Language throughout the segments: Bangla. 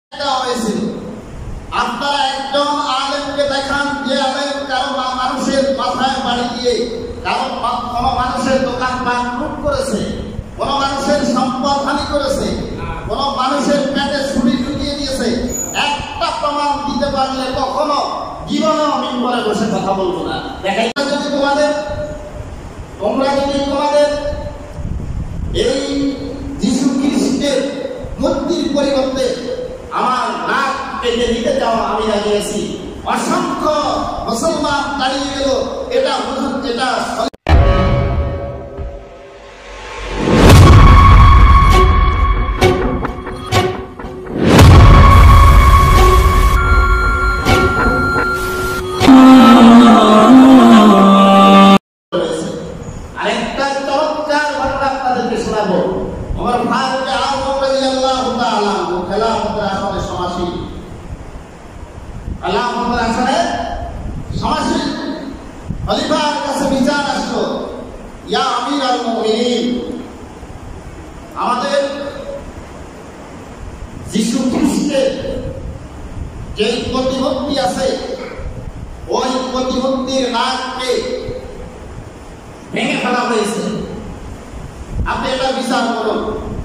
হয়েছিল। আপনারা একজন আলেমকে দেখান যে আলেম কারো মানুষের মাথায় বাড়ি দিয়ে কোনো মানুষের দোকানপাট লুট করেছে, কোনো মানুষের সম্পদ হানি করেছে, কোনো মানুষের পেটে ছুরি ঢুকিয়ে দিয়েছে, একটা প্রমাণ দিতে পারলে কখনো জীবনেও মিম্বরে বসে কথা বলবো না। দেখাই যদি তোমরা যদি তোমাদের এই যিশু খ্রিস্টের মূর্তির পরিবর্তে আমার নাক কেটে দিতে চাও, আমি রাজি আছি। অসংখ্য মুসলমান দাঁড়িয়ে গেল, এটা হুজুর, এটা আরেকটা চমৎকার ঘটনা আপনাদেরকে শোনাবো। আমার ফারুক আযম রাদিয়াল্লাহু তাআলা খেলাফতের আসনে সমাসীন, খেলাফতের আসনে সমাসীন খলিফার কাছে বিচার আসলো, ইয়া আমিরুল মুমিনিন, আমাদের যিশু খ্রিস্টের যে প্রতিমূর্তি আছে, ওই প্রতিমূর্তির নাককে ভেঙে ফেলা হয়েছে, আপনি এটা বিচার করুন।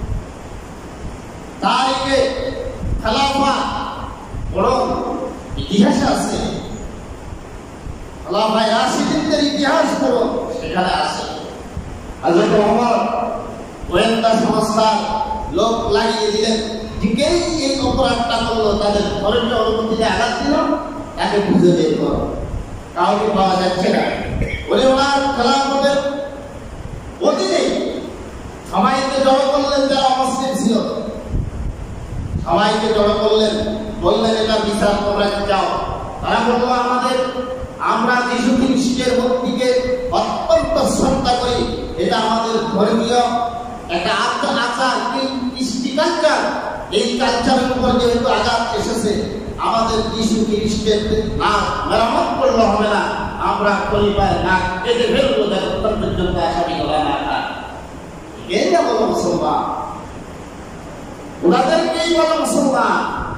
তারিখে খেলাফা বড় ইতিহাসে আছে, খেলাফায়ে রাশিদিনদের ইতিহাস করুন, সেখানে আছে হযরত ওমর গোয়েন্দা সংস্থার লোক লাগিয়ে দিলেন, যেই এই অপরাধটা করলো তাদের ধর্মীয় অনুভূতিতে আঘাত দিল, তাকে খুঁজে বের করো, কাউকে পাওয়া যাচ্ছে না। বলে ওনার খেলাফতের অধীনে সবাইকে জড়ো করলেন, যারা অমুসলিম ছিল সবাইকে জড়ো করলেন, বললেন এটা বিচার তোমরা যাও। তারা বললো আমরা যিশু খ্রিস্টের মূর্তিকে অত্যন্ত শ্রদ্ধা করি, এটা আমাদের ধর্মীয় একটা আচার, কৃষ্টি কালচার, এই কালচারের উপর যেহেতু আঘাত এসেছে, আমাদের যিশু খ্রিস্টের নাক মেরামত করলে হবে না, আমরা খলিফার নাক কেটে ফেলবো, যতক্ষণ পর্যন্ত আসামি করা না হয়। এই না বলো মুসলমান, ওনাদেরকেই বলো মুসলমান।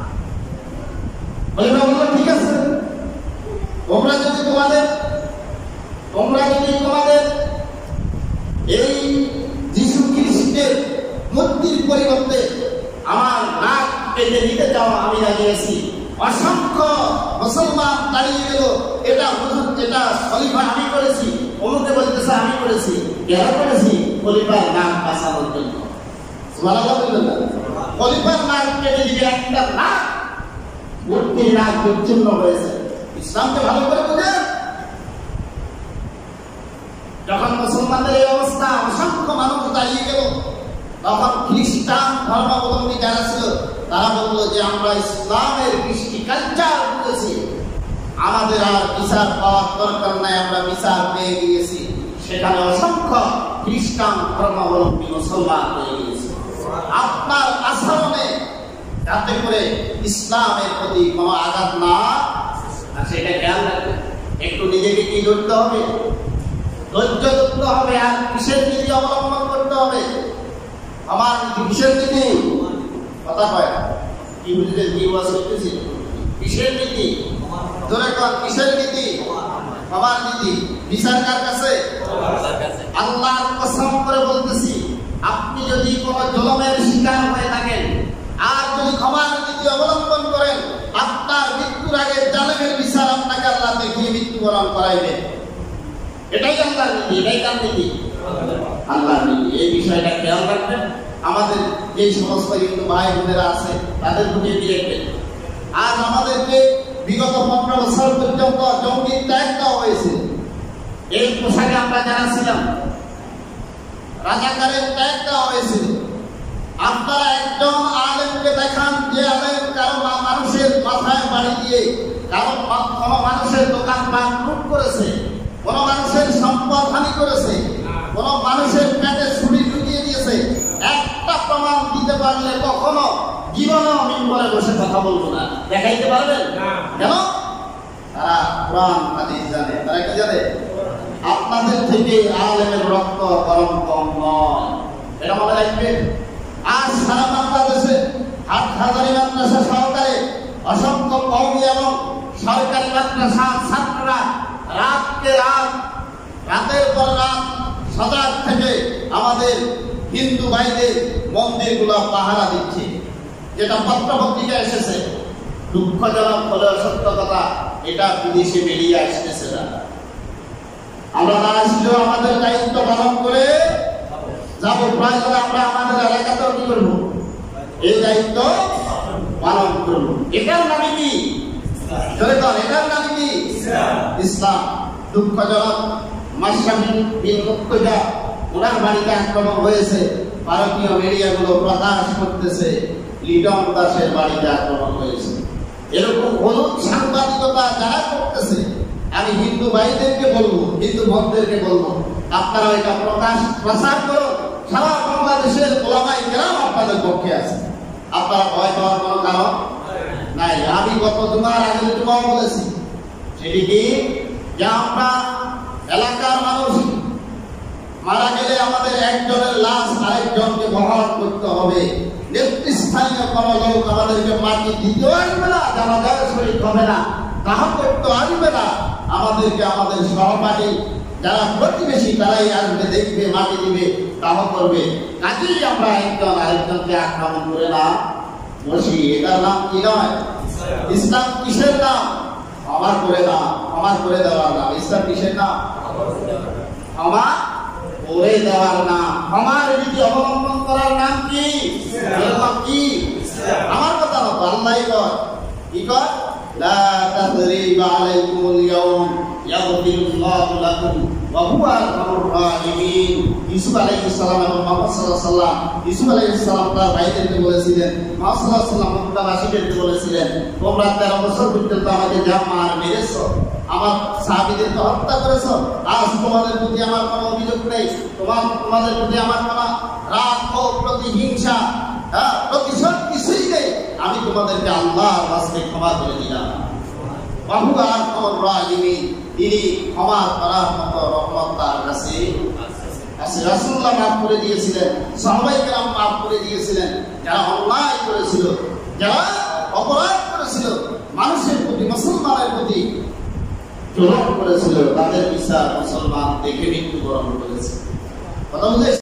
খলিফা বললো ঠিক আছে, তোমরা যদি তোমাদের এই যিশু খ্রিস্টের মূর্তির পরিবর্তে আমার নাক কেটে দিতে চাও, আমি রাজি আছি। অসংখ্য মুসলমান দাঁড়িয়ে গেল, এটা হুজুর, এটা খলিফা আমি করেছি, অমুকে বলতেছে আমি করেছি, কেন করেছি? খলিফার নাক বাঁচানোর জন্য। সুবহানাল্লাহ বললেন না? খলিফার নাক কেটে দিবে, একটা নাক, মূর্তির নাক বিচ্ছিন্ন হয়েছে। ইসলামকে ভালো করে বোঝেন। যখন মুসলমানদের এই অবস্থা, অসংখ্য মানুষ দাঁড়িয়ে গেল, তখন খ্রিস্টান ধর্মাবলম্বী যারা ছিল তারা বললো যে আমরা ইসলামের কৃষ্টি কালচার বুঝেছি, আমাদের আর বিচার পাওয়ার দরকার নাই, আমরা বিচার পেয়ে গিয়েছি। সেখানে অসংখ্য খ্রিস্টান ধর্মাবলম্বী মুসলমান হয়ে গিয়েছে। আপনার আচরণে যাতে করে ইসলামের প্রতি কোনো আঘাত না আসে, এটা খেয়াল রাখবেন। একটু নিজেকে কি করতে হবে? ধৈর্য ধরতে হবে। আর কিসের নীতি অবলম্বন করতে হবে? আমার কিসের নীতি? কথা কয় কি বুঝলেন? কি ওয়াজ করতেছি? কিসের নীতি? ধরে কর, কিসের নীতি? আমার নীতি। বিচার কার কাছে? আল্লাহর কসম করে বলতেছি, আপনি যদি কোনো জুলুমের শিকার হয়ে থাকেন আর যদি ক্ষমার নীতি অবলম্বন করেন, আপনার মৃত্যুর আগে জালেমের বিচার আপনাকে আল্লাহ দেখিয়ে মৃত্যুবরণ করাইবেন। এটাই আল্লাহর নীতি। এটাই কার নীতি? আল্লাহর নীতি। এই বিষয়টা খেয়াল রাখবেন। আমাদের যে সমস্ত হিন্দু ভাই বোনেরা আছে তাদের প্রতি দেখবেন। আজ আমাদেরকে বিগত 15 বছর পর্যন্ত জঙ্গি ত্যাগ দেওয়া হয়েছে। এই পোশাকে আমরা যারা ছিলাম, রাজাকারের ত্যাগ দেওয়া হয়েছিল। আপনারা একজন আলেমকে দেখান যে আলেম কারো মানুষের মাথায় বাড়ি দিয়ে কোনো মানুষের দোকানপাট লুট করেছে, কোনো মানুষের সম্পদ হানি করেছে, কোনো মানুষের পেটে ছুরি ঢুকিয়ে দিয়েছে, একটা প্রমাণ দিতে পারলে কখনো জীবনেও মিম্বরে বসে কথা বলবো না। দেখাইতে পারবেন? কেন? তারা কোরআন হাদিস জানে। তারা কি জানে? আপনাদের থেকে আলেমের রক্ত গরম কম নয়, এটা মনে রাখবেন। আজ সারা বাংলাদেশে হাটহাজারী মাদ্রাসা সহকারী মাদ্রাসার ছাত্ররা রাতের পর রাত সজাগ থেকে আমাদের হিন্দু ভাইদের মন্দিরগুলো পাহারা দিচ্ছে, যেটা পত্রপত্রিকা এসেছে। দুঃখজনক হলেও সত্য কথা, এটা বিদেশে বেরিয়ে আসতেছে না। আমরা না আসলেও আমাদের দায়িত্ব পালন করে যাব, প্রয়োজনে আমরা আমাদের এলাকাতেও কি করবো, এই দায়িত্ব পালন করবো। এটার নামে কি? এটার নামে কি? ইসলাম। দুঃখজনক, মাশরাফি বিন মুর্তজা ওনার বাড়িতে আক্রমণ হয়েছে, ভারতীয় মিডিয়াগুলো প্রকাশ করতেছে লিটন দাসের বাড়িতে আক্রমণ হয়েছে। এরকম হলুদ সাংবাদিকতা যারা করতেছে, আমি হিন্দু ভাইদেরকে বলবো, হিন্দু ভক্তদেরকে বলবো, আপনারা এটা প্রচার করুন। সারা বাংলাদেশের ওলামায়ে কেরাম আপনাদের পক্ষে আছে, আপনারা ভয় পাওয়ার কোনো কারণ নাই। আমি গত জুমার আগে জুমা বলেছি, সেটি কি যে আমরা এলাকার মানুষ মারা গেলে আমাদের একজনের লাশ আরেকজনকে বহন করতে হবে। নেতৃস্থানীয় কোন লোক আমাদেরকে মাটি দিতেও আসবে না, জানাজার শরীর হবে না, দাহ করতে আসবে না। আমাদেরকে আমাদের সহপাঠী যারা প্রতিবেশী তারাই আসবে, দেখবে, মাটি দিবে, দাহ করবে। কাজেই আমরা একজন আরেকজনকে আক্রমণ করে না বসি। এটার নাম কি নয়? ইসলাম কিসের নাম? ক্ষমা করে না, ক্ষমা করে দেওয়ার নাম। ইসলাম কিসের নাম? ক্ষমা করে দেওয়ার নাম। ক্ষমার রীতি অবলম্বন করার নাম কি? কি? আমার কথা না, আল্লাহই কয়। কি কয়? লা তাদরিবা আলাইকুমুল ইয়াউম ইয়াগফিরুল্লাহু লাকুম ওয়া হুয়া আরহামুর রাহিমিন। ইউসুফ আলাইহিস সালাম এবং মুহাম্মদ সাল্লাল্লাহু আলাইহি ওয়াসাল্লাম, ইউসুফ আলাইহিস সালাম তার ভাইদেরকে বলেছিলেন, মুহাম্মদ সাল্লাল্লাহু আলাইহি ওয়াসাল্লাম মক্কাবাসীদেরকে বলেছিলেন, তোমরা 13 বছর পর্যন্ত আমাকে যা মার মেরেছো, আমার সাহাবীদেরকে হত্যা করেছো, আজ তোমাদের প্রতি আমার কোনো অভিযোগ নেই, তোমাদের প্রতি আমার কোনো রাগ ও প্রতিহিংসা, প্রতিশোধ কিছুই নেই। আমি তোমাদেরকে আল্লাহর রাস্তে ক্ষমা করে দিলাম। বাহু আর খবর রাহিমিন, তিনি ক্ষমা করার মতো রহমত তার কাছে আছে। রাসূলুল্লাহ মাফ করে দিয়েছিলেন, সাহাবায়ে কেরাম মাফ করে দিয়েছিলেন। যারা অন্যায় করেছিল, যারা অপরাধ করেছিল, মানুষের প্রতি, মুসলমানের প্রতি জুলুম করেছিল, তাদের বিচার মুসলমান দেখে মৃত্যুবরণ করেছে। কথা বুঝে